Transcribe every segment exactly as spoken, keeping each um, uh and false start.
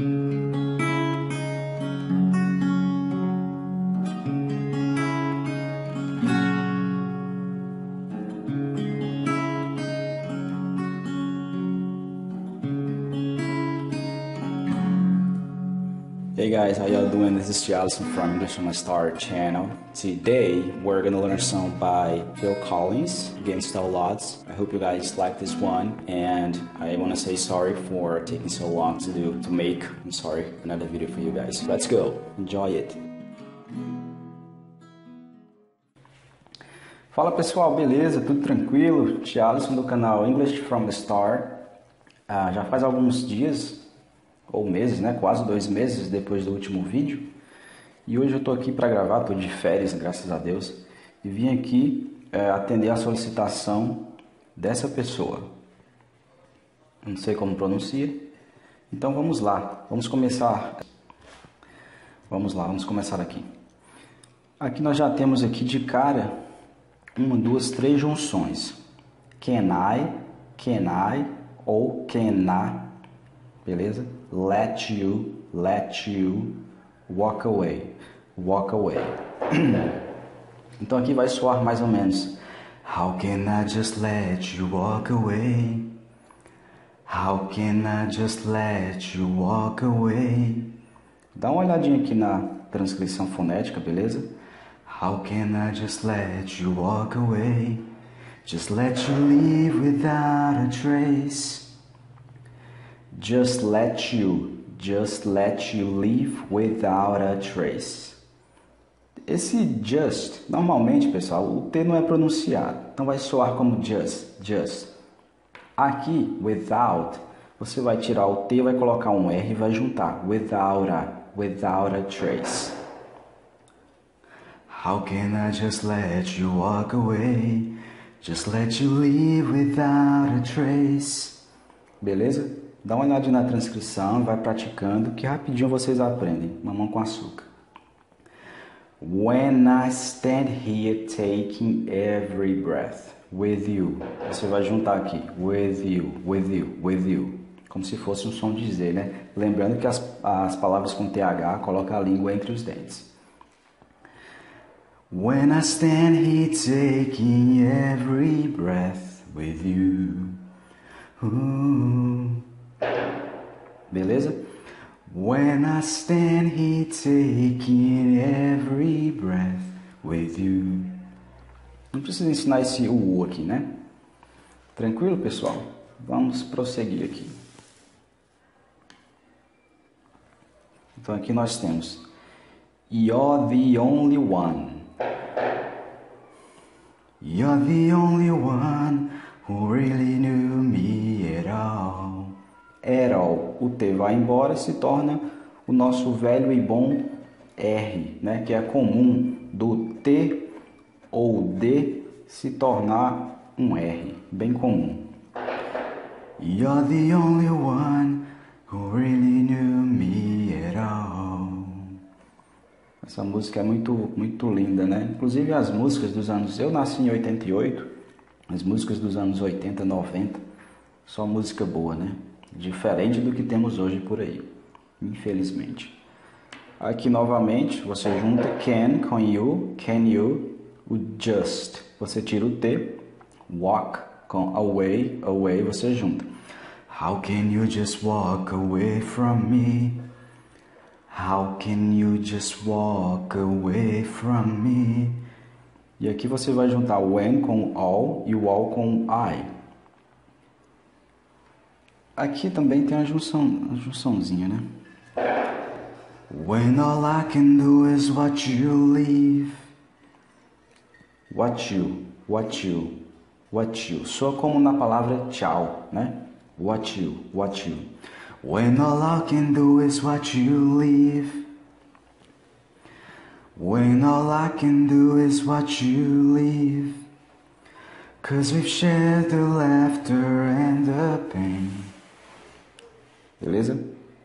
Hey guys, how y'all doing? This is Allison from English on My Star channel. Today, we're gonna learn a song by Phil Collins, Against All Odds. I hope you guys like this one, and I wanna say sorry for taking so long to do, to make, I'm sorry, another video for you guys. Let's go, enjoy it. Fala pessoal, beleza? Tudo tranquilo? Tia Allison do canal English from the Star. Ah, já faz alguns dias ou meses, né? Quase dois meses depois do último vídeo. E hoje eu tô aqui para gravar, tô de férias, graças a Deus. E vim aqui é, atender a solicitação dessa pessoa. Não sei como pronuncia. Então vamos lá, vamos começar. Vamos lá, vamos começar aqui. Aqui nós já temos aqui de cara uma, duas, três junções. Can I, can I ou cannot, beleza? Let you, let you walk away, walk away. Então aqui vai soar mais ou menos: How can I just let you walk away? How can I just let you walk away? Dá uma olhadinha aqui na transcrição fonética, beleza? How can I just let you walk away? Just let you leave without a trace. Just let you, just let you leave without a trace. Esse just, normalmente, pessoal, o T não é pronunciado, então vai soar como just, just. Aqui, without, você vai tirar o T, vai colocar um R e vai juntar. Without a, without a trace. How can I just let you walk away? Just let you leave without a trace. Beleza? Dá uma olhadinha na transcrição, vai praticando, que rapidinho vocês aprendem. Mamão com açúcar. When I stand here taking every breath with you. Você vai juntar aqui. With you, with you, with you. Como se fosse um som de Z, né? Lembrando que as, as palavras com T H coloca a língua entre os dentes. When I stand here taking every breath with you. Ooh. Beleza? When I stand here taking every breath with you. Não precisa ensinar esse U aqui, né? Tranquilo, pessoal? Vamos prosseguir aqui. Então aqui nós temos You're the only one. You're the only one who really knew me at all. At all. O T vai embora e se torna o nosso velho e bom R, né? Que é comum do T ou D se tornar um R, bem comum. You're the only one who really knew me at all. Essa música é muito, muito linda, né? Inclusive as músicas dos anos... Eu nasci em oitenta e oito, as músicas dos anos oitenta, noventa, só música boa, né? Diferente do que temos hoje por aí, infelizmente. Aqui novamente, você junta can com you, can you, o just, você tira o T, walk com away, away, você junta. How can you just walk away from me? How can you just walk away from me? E aqui você vai juntar o when com all e o all com I. Aqui também tem a junção, a junçãozinha, né? When all I can do is watch you leave. Watch you, watch you, watch you. Soa como na palavra tchau, né? Watch you, watch you. When all I can do is watch you leave. When all I can do is watch you leave. 'Cause we've shared the laughter and the pain. Beleza?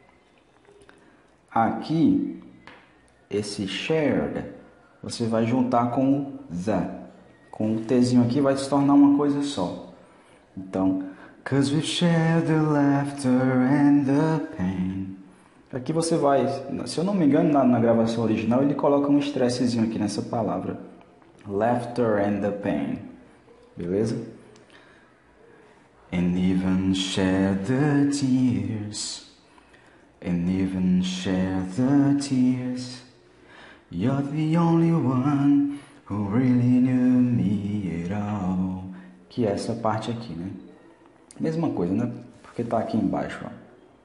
Aqui, esse shared, você vai juntar com o the. Com o Tzinho aqui vai se tornar uma coisa só. Então, 'cause we've shared the laughter and the pain. Aqui você vai, se eu não me engano, na, na gravação original ele coloca um estressezinho aqui nessa palavra. Laughter and the pain. Beleza? And even shed the tears. And even shed the tears. You're the only one who really knew me at all. Que é essa parte aqui, né? Mesma coisa, né? Porque tá aqui embaixo, ó. Tá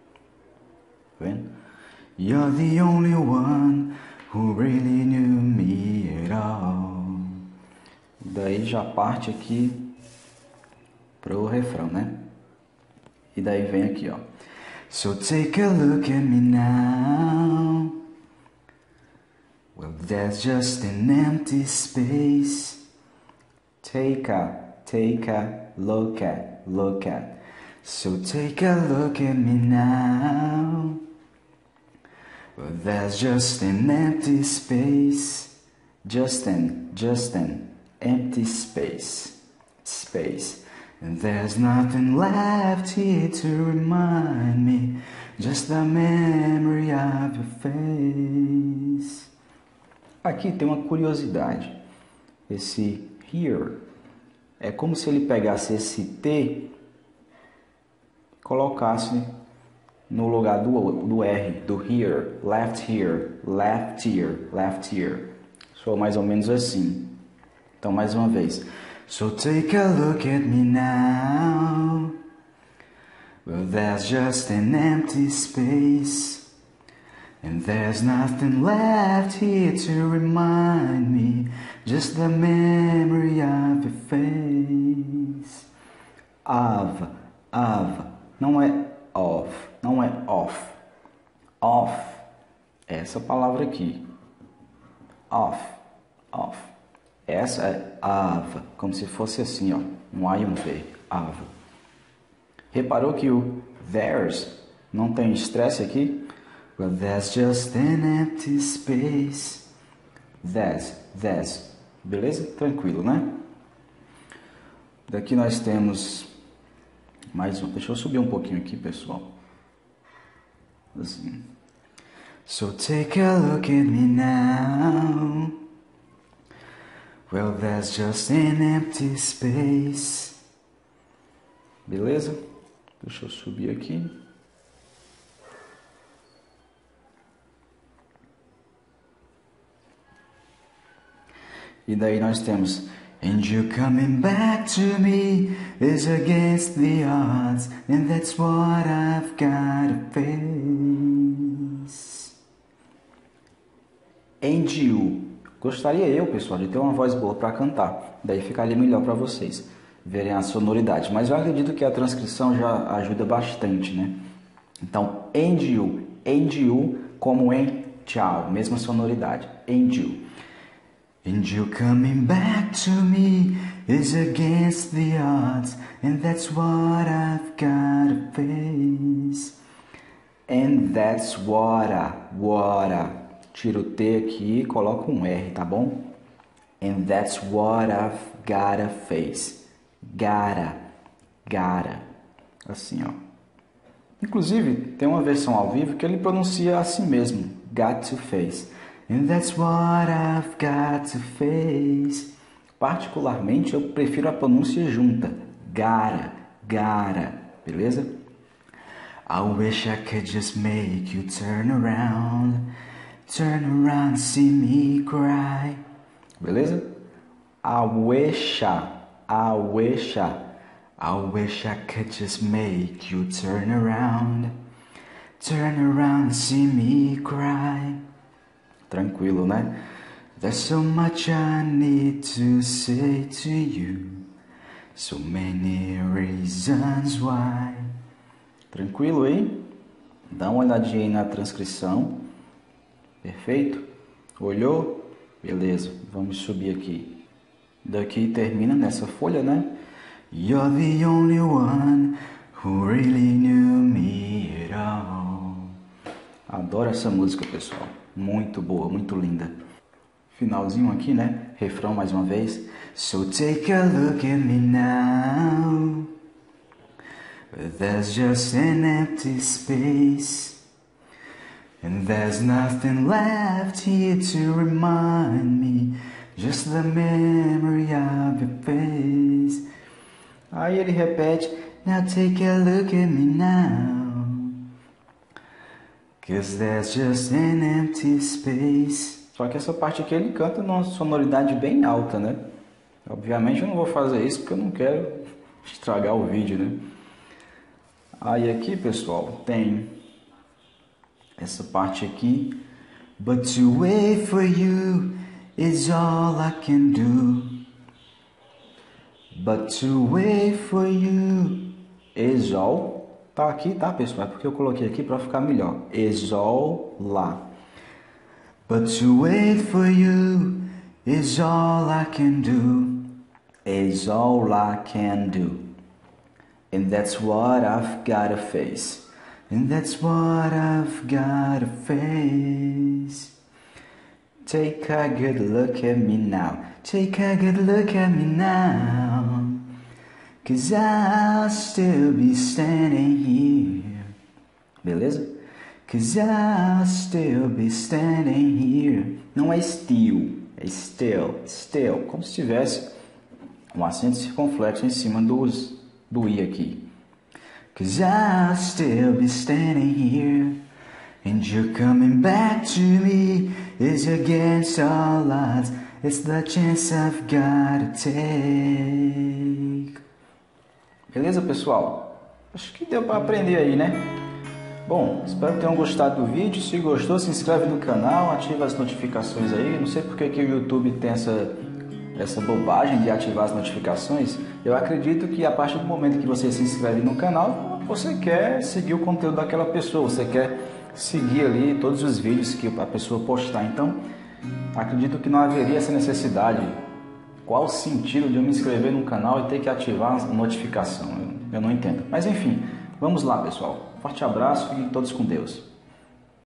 vendo? You're the only one who really knew me at all. Daí já parte aqui pro refrão, né? E daí vem aqui, ó. So take a look at me now. Well, there's just an empty space. Take a, take a look at, look at. So take a look at me now. Well, there's just an empty space. Just an, just an empty space. Space. And there's nothing left here to remind me. Just the memory of your face. Aqui tem uma curiosidade. Esse here é como se ele pegasse esse T e colocasse no lugar do, do R, do here, left here, left here, left here. Sou mais ou menos assim. Então, mais uma vez. So take a look at me now. Well, there's just an empty space. And there's nothing left here to remind me. Just the memory of your face. Of, of, não é of, não é off. Off, essa palavra aqui. Off, off. Essa é of, como se fosse assim, ó, um A e um V. Of. Reparou que o there's não tem estresse aqui? Well, there's just an empty space. There's, there's. Beleza? Tranquilo, né? Daqui nós temos mais um. Deixa eu subir um pouquinho aqui, pessoal. Assim. So take a look at me now. Well, there's just an empty space. Beleza? Deixa eu subir aqui. E daí nós temos And you coming back to me is against the odds, and that's what I've got to face. And you. Gostaria eu, pessoal, de ter uma voz boa para cantar. Daí ficaria melhor para vocês verem a sonoridade. Mas eu acredito que a transcrição já ajuda bastante, né? Então, and you. And you como em tchau. Mesma sonoridade. And you. And you coming back to me is against the odds, and that's what I've got to face. And that's what I, what I. Tira o T aqui e coloca um R, tá bom? And that's what I've gotta face. Gotta, gotta. Assim, ó. Inclusive, tem uma versão ao vivo que ele pronuncia assim mesmo. Got to face. And that's what I've got to face. Particularmente, eu prefiro a pronúncia junta. Gotta, gotta. Beleza? I wish I could just make you turn around. Turn around and see me cry. Beleza? I wish I, I wish I, I wish I could just make you turn around. Turn around and see me cry. Tranquilo, né? There's so much I need to say to you. So many reasons why. Tranquilo aí? Dá uma olhadinha aí na transcrição. Perfeito? Olhou? Beleza, vamos subir aqui. Daqui termina nessa folha, né? You're the only one who really knew me at all. Adoro essa música, pessoal. Muito boa, muito linda. Finalzinho aqui, né? Refrão mais uma vez. So take a look at me now. There's just an empty space. And there's nothing left here to remind me, just the memory of your face. Aí ele repete, now take a look at me now, 'cause there's just an empty space. Só que essa parte aqui ele canta numa sonoridade bem alta, né? Obviamente eu não vou fazer isso porque eu não quero estragar o vídeo, né? Aí aqui, pessoal, tem essa parte aqui. But to wait for you is all I can do. But to wait for you is all. Tá aqui, tá, pessoal? É porque eu coloquei aqui para ficar melhor. Is all lá. But to wait for you is all I can do. Is all I can do. And that's what I've gotta face. And that's what I've gotta face. Take a good look at me now. Take a good look at me now. 'Cause I'll still be standing here. Beleza? 'Cause I'll still be standing here. Não é still, é still, still. Como se tivesse um acento circunflexo em cima dos, do i aqui. 'Cause I'll still be standing here, and you're coming back to me. It's against all odds, it's the chance I've gotta take. Beleza, pessoal? Acho que deu para aprender aí, né? Bom, espero que tenham gostado do vídeo. Se gostou, se inscreve no canal, ativa as notificações aí. Não sei porque que o YouTube tem essa... essa bobagem de ativar as notificações. Eu acredito que a partir do momento que você se inscreve no canal, você quer seguir o conteúdo daquela pessoa, você quer seguir ali todos os vídeos que a pessoa postar. Então, acredito que não haveria essa necessidade. Qual o sentido de eu me inscrever no canal e ter que ativar a notificação? Eu, eu não entendo. Mas enfim, vamos lá, pessoal. Forte abraço e todos com Deus.